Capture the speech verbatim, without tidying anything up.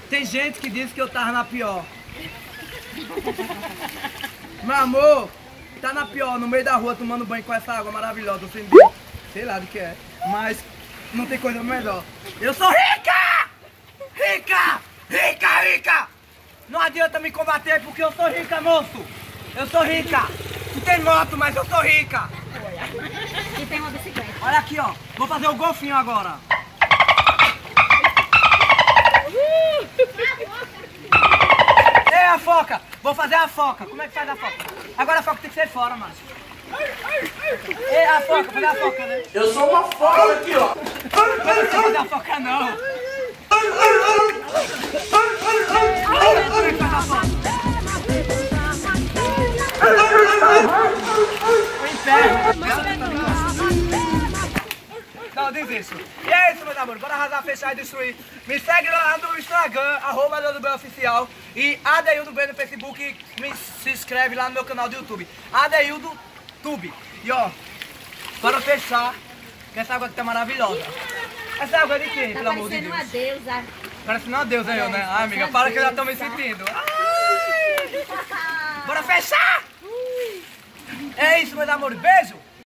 Tem gente que diz que eu tava na pior. Meu amor, tá na pior, no meio da rua tomando banho com essa água maravilhosa, sem Deus. Sei lá do que é, mas não tem coisa melhor. Eu sou rica! Rica! Rica, rica! Não adianta me combater porque eu sou rica, moço! Eu sou rica! Tu tem moto, mas eu sou rica! E tem uma bicicleta. Olha aqui, ó. Vou fazer o golfinho agora. Ei, a foca! Vou fazer a foca. Como é que faz a foca? Agora a foca tem que ser fora, macho. Ei, a foca, fazer a foca, né? Eu sou uma foca aqui, ó. Não precisa fazer a foca, não. Como é que faz a foca? O inferno. Não, diz isso. E é isso, meus amores. Bora arrasar, fechar e destruir. Me segue lá no Instagram, arroba Adeildo B Oficial. E Adeildo B no Facebook. E me se inscreve lá no meu canal do YouTube. Adeildo Tube. E ó, para fechar, que essa água aqui tá maravilhosa. Essa água é de quem, Tá pelo amor de parecendo Deus? uma deusa. Parece uma deusa aí, né? Ai, amiga, para que eu já tô me sentindo. Ai! Bora fechar! É isso, meus amores. Beijo!